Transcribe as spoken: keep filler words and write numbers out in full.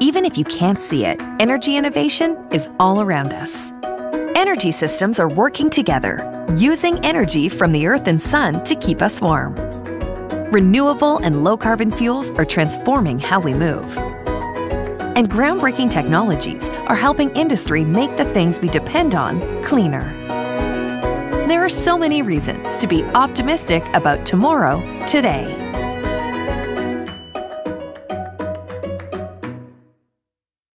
Even if you can't see it, energy innovation is all around us. Energy systems are working together, using energy from the Earth and Sun to keep us warm. Renewable and low-carbon fuels are transforming how we move. And groundbreaking technologies are helping industry make the things we depend on cleaner. There are so many reasons to be optimistic about tomorrow, today.